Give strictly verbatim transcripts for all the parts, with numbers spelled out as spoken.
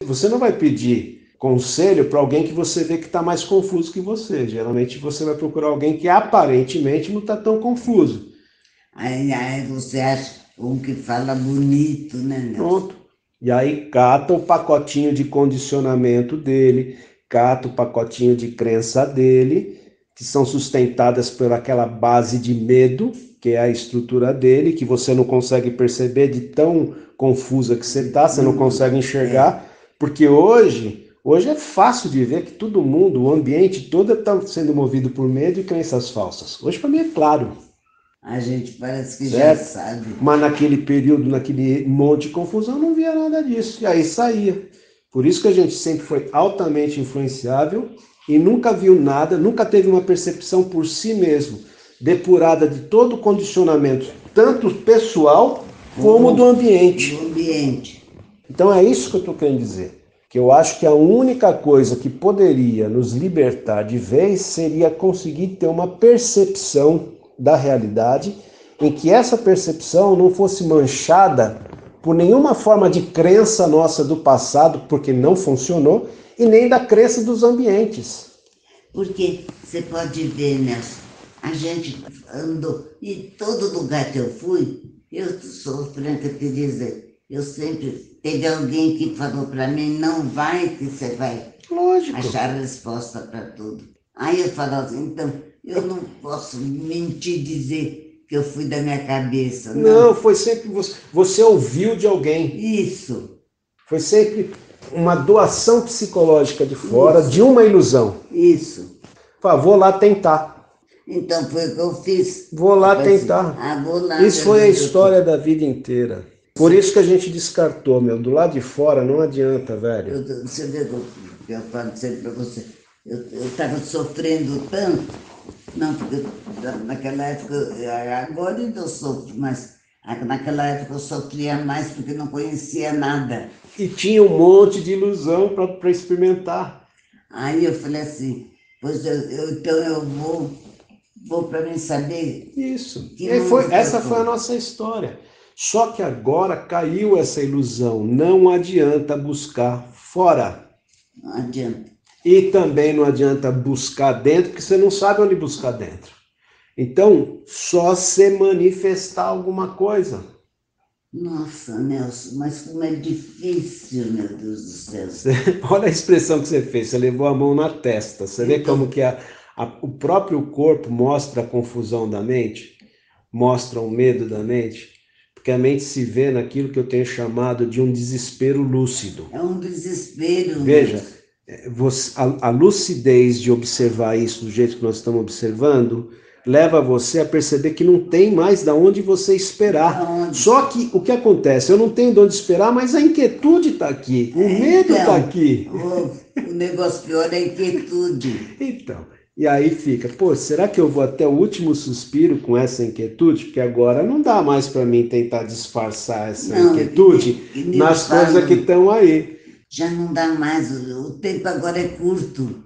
Você não vai pedir conselho para alguém que você vê que está mais confuso que você. Geralmente você vai procurar alguém que aparentemente não está tão confuso. Aí, aí você acha um que fala bonito, né, Nelson? Pronto. E aí cata o pacotinho de condicionamento dele, cata o pacotinho de crença dele, que são sustentadas por aquela base de medo, que é a estrutura dele, que você não consegue perceber de tão confusa que você está, você não consegue enxergar, porque hoje, hoje é fácil de ver que todo mundo, o ambiente todo está sendo movido por medo e crenças falsas. Hoje para mim é claro. A gente parece que Certo? já sabe. Mas naquele período, naquele monte de confusão, não via nada disso. E aí saía. Por isso que a gente sempre foi altamente influenciável e nunca viu nada, nunca teve uma percepção por si mesmo, depurada de todo o condicionamento, tanto pessoal como do ambiente. Do ambiente. Então é isso que eu estou querendo dizer. Que eu acho que a única coisa que poderia nos libertar de vez seria conseguir ter uma percepção da realidade em que essa percepção não fosse manchada por nenhuma forma de crença nossa do passado, porque não funcionou, e nem da crença dos ambientes. Porque você pode ver, Nelson, a gente andou, e todo lugar que eu fui, eu sou franca de dizer, eu sempre teve alguém que falou para mim, não vai que você vai Lógico. achar a resposta para tudo. Aí eu falo assim, então, eu não posso mentir e dizer que eu fui da minha cabeça. Não, não foi sempre você, você ouviu de alguém. Isso. Foi sempre uma doação psicológica de fora, isso, de uma ilusão. Isso. Fala, vou lá tentar. Então foi o que eu fiz. Vou lá eu tentar. Assim, ah, vou lá, isso foi a história da vida inteira. Por isso que a gente descartou, meu. Do lado de fora não adianta, velho. Eu, você vê o que eu falo sempre para você. Eu estava sofrendo tanto. Não, porque naquela época, agora ainda eu sofro, mas naquela época eu sofria mais porque não conhecia nada. E tinha um monte de ilusão para experimentar. Aí eu falei assim, pois eu, eu, então eu vou, vou para mim saber. Isso. E foi, essa foi a nossa história. Só que agora caiu essa ilusão. Não adianta buscar fora. Não adianta. E também não adianta buscar dentro, porque você não sabe onde buscar dentro. Então, só se manifestar alguma coisa. Nossa, Nelson, mas como é difícil, meu Deus do céu. Você, olha a expressão que você fez, você levou a mão na testa. Você então, vê como que a, a, o próprio corpo mostra a confusão da mente, mostra o medo da mente, porque a mente se vê naquilo que eu tenho chamado de um desespero lúcido. É um desespero. Veja, você, a, a lucidez de observar isso do jeito que nós estamos observando leva você a perceber que não tem mais de onde você esperar. Onde? Só que o que acontece? Eu não tenho de onde esperar, mas a inquietude está aqui, o é, medo está então, aqui. O, o negócio pior é a inquietude. Então, e aí fica, pô, será que eu vou até o último suspiro com essa inquietude? Porque agora não dá mais para mim tentar disfarçar essa não, inquietude e, e nas coisas que estão aí. Já não dá mais, o tempo agora é curto.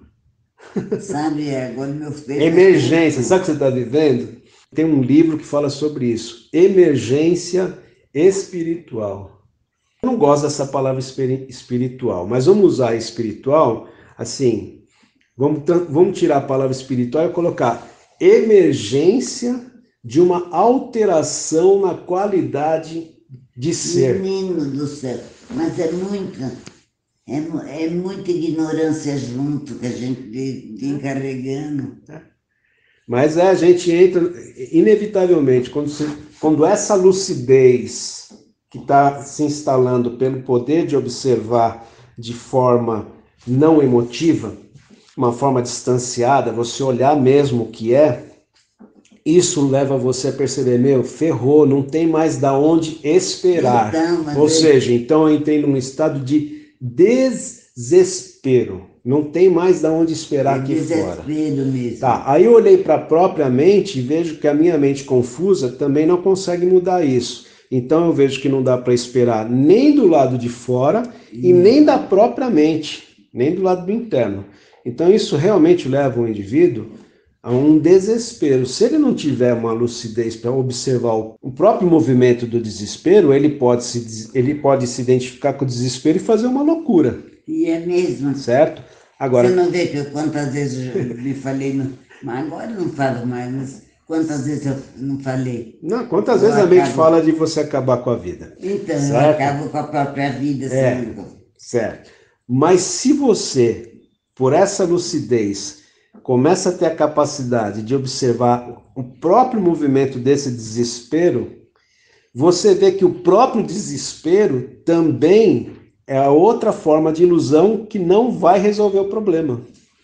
Sabe, agora meu filho. Emergência, sabe o que você está vivendo? Tem um livro que fala sobre isso. Emergência espiritual. Eu não gosto dessa palavra espiritual, mas vamos usar espiritual assim. Vamos, vamos tirar a palavra espiritual e colocar emergência de uma alteração na qualidade de ser. Menino do céu, mas é muita. É, é muita ignorância junto que a gente vem carregando. Mas é, a gente entra, inevitavelmente, quando, você, quando essa lucidez que está se instalando pelo poder de observar de forma não emotiva, uma forma distanciada, você olhar mesmo o que é, isso leva você a perceber, meu, ferrou, não tem mais da onde esperar. Então, Ou é... seja, então eu entrei num estado de desespero. Não tem mais de onde esperar é aqui fora. Mesmo. Tá, aí eu olhei para a própria mente e vejo que a minha mente confusa também não consegue mudar isso. Então eu vejo que não dá para esperar nem do lado de fora e nem da própria mente, nem do lado do interno. Então isso realmente leva o indivíduo a um desespero. Se ele não tiver uma lucidez para observar o próprio movimento do desespero, ele pode, se, ele pode se identificar com o desespero e fazer uma loucura. E é mesmo. Certo? Agora, você não vê que eu, quantas vezes eu me falei, no, mas agora eu não falo mais, mas quantas vezes eu não falei? Não, quantas eu vezes a mente acabo... fala de você acabar com a vida? Então, certo? eu acabo com a própria vida. É, assim, certo. Mas se você, por essa lucidez, começa a ter a capacidade de observar o próprio movimento desse desespero, você vê que o próprio desespero também é a outra forma de ilusão que não vai resolver o problema.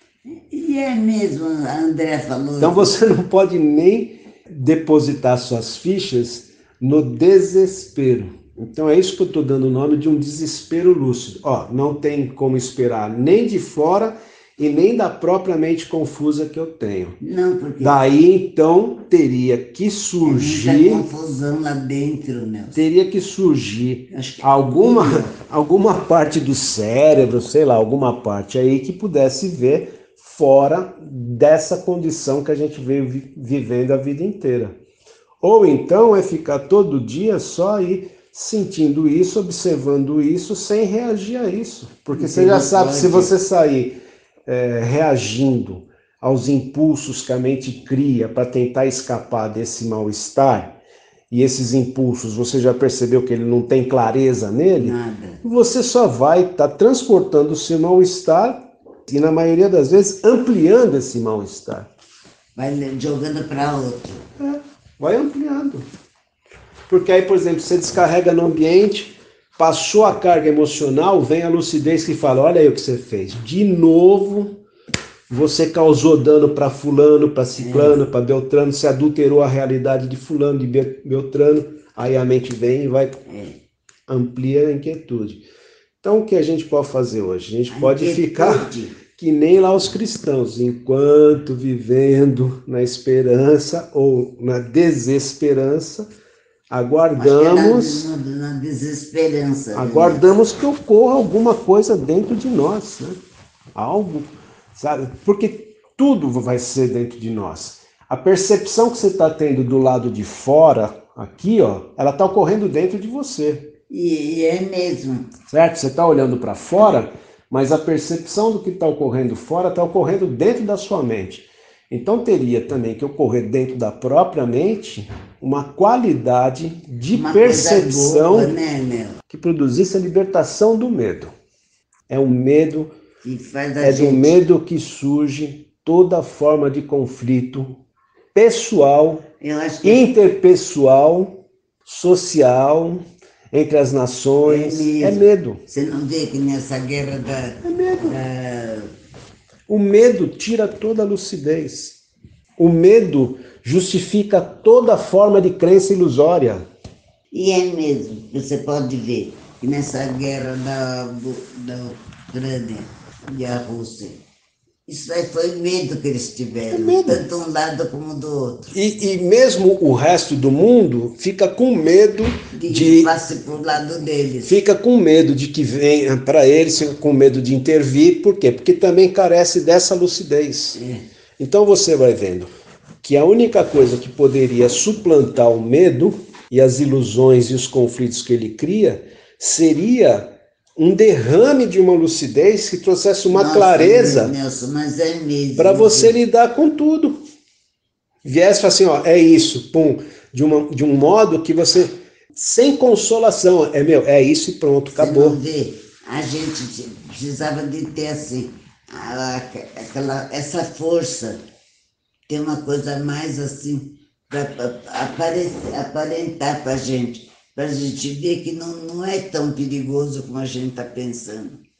E é mesmo, a André falou. Então você não pode nem depositar suas fichas no desespero. Então é isso que eu estou dando o nome de um desespero lúcido. Ó, não tem como esperar nem de fora e nem da própria mente confusa que eu tenho. Não, porque... Daí, então, teria que surgir... É muita confusão lá dentro, Nelson. Teria que surgir que alguma, alguma parte do cérebro, sei lá, alguma parte aí que pudesse ver fora dessa condição que a gente veio vi vivendo a vida inteira. Ou então é ficar todo dia só aí sentindo isso, observando isso, sem reagir a isso. Porque você já sabe, se você sair... É, reagindo aos impulsos que a mente cria para tentar escapar desse mal-estar, e esses impulsos você já percebeu que ele não tem clareza nele, Nada. Você só vai estar tá transportando o seu mal-estar e, na maioria das vezes, ampliando esse mal-estar. Vai jogando para outro. É, vai ampliando. Porque aí, por exemplo, você descarrega no ambiente... Passou a carga emocional, vem a lucidez que fala, olha aí o que você fez. De novo, você causou dano para fulano, para ciclano, é. para Beltrano, você adulterou a realidade de fulano, de Beltrano, aí a mente vem e vai é. amplia a inquietude. Então o que a gente pode fazer hoje? A gente a pode inquietude. ficar que nem lá os cristãos, enquanto vivendo na esperança ou na desesperança, aguardamos, é na, na, na desesperança. Aguardamos né? que ocorra alguma coisa dentro de nós, né? Algo, sabe? Porque tudo vai ser dentro de nós. A percepção que você está tendo do lado de fora, aqui, ó, ela está ocorrendo dentro de você. E, e é mesmo. Certo? Você está olhando para fora, mas a percepção do que está ocorrendo fora está ocorrendo dentro da sua mente. Então teria também que ocorrer dentro da própria mente uma qualidade de uma percepção boa, né, que produzisse a libertação do medo. É um medo, é gente... do medo que surge toda forma de conflito pessoal, que... interpessoal, social, entre as nações. É, é medo. Você não vê que nessa guerra da... É medo. Da... O medo tira toda a lucidez. O medo justifica toda forma de crença ilusória. E é mesmo, você pode ver que nessa guerra da, da Ucrânia e a Rússia, isso aí foi medo que eles tiveram, é medo. Tanto um lado como do outro. E, e mesmo o resto do mundo fica com medo de... de que passe para o lado deles. Fica com medo de que venha para eles, fica com medo de intervir. Por quê? Porque também carece dessa lucidez. É. Então você vai vendo que a única coisa que poderia suplantar o medo e as ilusões e os conflitos que ele cria seria um derrame de uma lucidez que trouxesse uma Nossa, clareza é para você lidar com tudo. Viesse e assim, ó, é isso, pum, de, uma, de um modo que você, sem consolação, é meu, é isso e pronto, acabou. Você não vê, a gente precisava de ter assim, aquela, essa força, ter uma coisa mais assim, para aparentar para a gente, para a gente ver que não, não é tão perigoso como a gente está pensando.